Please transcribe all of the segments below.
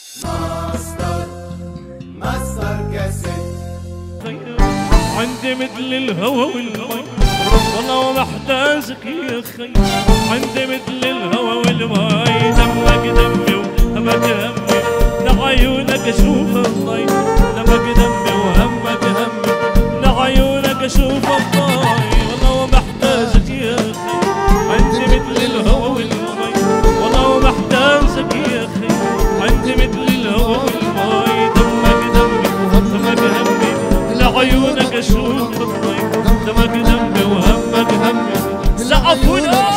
ماستر كاسيت. عندي مثل الهوى والمي والله محتاجك يا خي. عندي مثل الهوى والمي دمك دمي وهمك همي لعيونك اشوف الضي. دمك دمي وهمك همي لعيونك اشوف الضي والله محتاجك يا خي. عندي مثل الهوى والمي والله محتاجك يا خي. عندي مثل الهوى والمي دمك دمي وهمك همي لعيونك اشوف الضي. دمك دمي وهمك همي سقفونا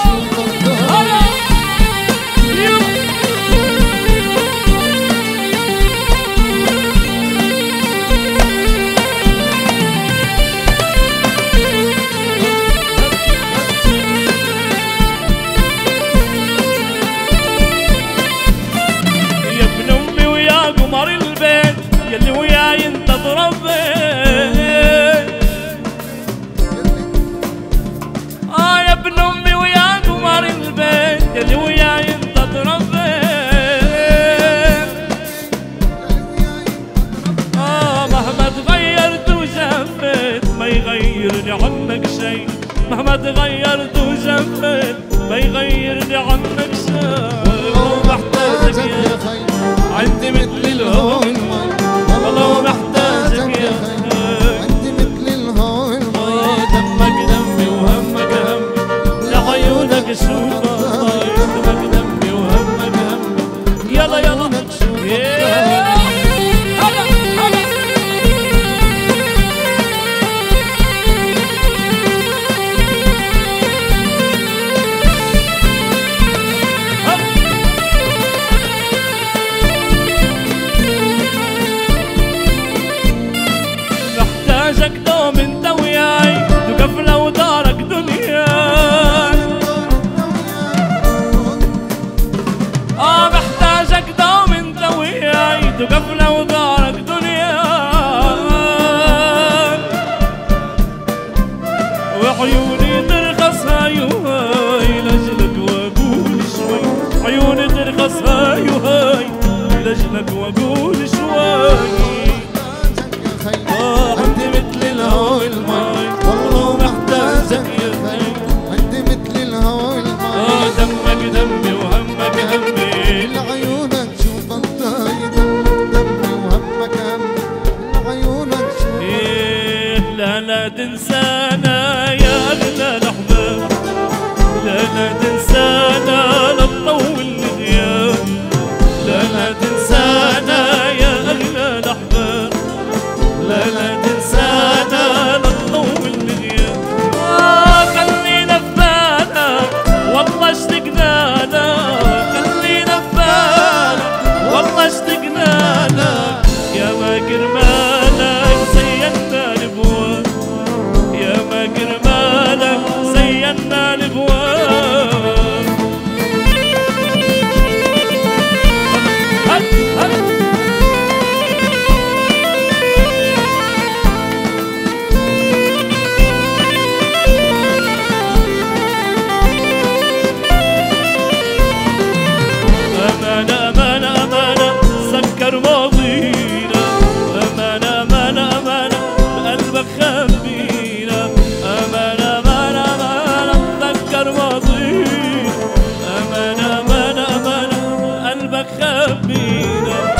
يا ابن امي ويا قمر البيت يلي وياي انت تربيت. يا ابن امي ويا قمر البيت يلي وياي انت تربيت. مهما تغيرت وجفيت ما يغيرني عنك شي. مهما تغيرت وجفيت ما يغيرني عنك شي. محتاجك يا خي. عندي مثل الهوى والمي والله محتاجك يا خي. عندي مثل الهوى والمي دمك دمي وهمك همي لعيونك اشوف الضي. دمك دمي وهمك همي يلا يلا محتاجك دوم انت وياي تقف لو دارك دنياي. محتاجك دوم انت وياي تقف لو دارك دنياي. وعيوني ترخص هاي وهاي لاجلك واقول شوي. عيوني ترخص هاي وهاي لاجلك واقول شوي. عندي مثل الهوى والمي والله محتاجك يا خي. عندي مثل الهوى والمي دمك دمي وهمك همي لعيونك شوف الضي. دمك دمي وهمك همي لعيونك شوف. لا لا تنسانا يا اغلى الاحباب. لا لا تنسانا لا تطول الغياب. لا لا تنسانا يا اغلى الاحباب. لا لا تنسانا لا تطول الغياب. خلينا في بالك والله اشتقنا لك. خلينا في بالك والله اشتقنا لك. يا ما كرمالك زينا الابواب. يا ما كرمالك زينا الابواب. أمانة أمانة أمانة سكر ماضينا. أمانة أمانة أمانة بقلبك خبينا. أمانة أمانة أمانة سكر ماضينا. أمانة أمانة أمانة بقلبك خبينا.